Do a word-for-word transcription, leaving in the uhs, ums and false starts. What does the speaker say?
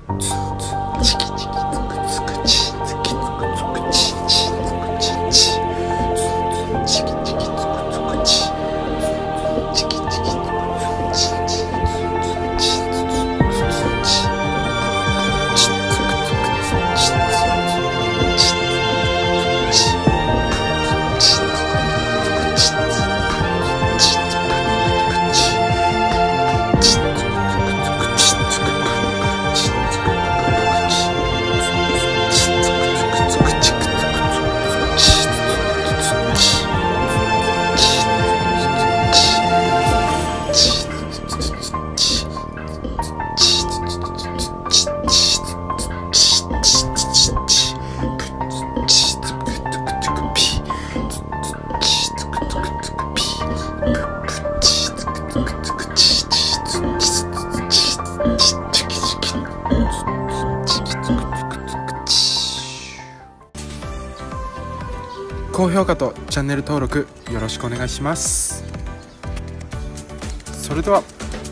チキチキツクツクチツキツクツクチチツクチチチキチキツクツクチチキチキツクツクチチツクチチ高評価とチャンネル登録よろしくお願いします。それでは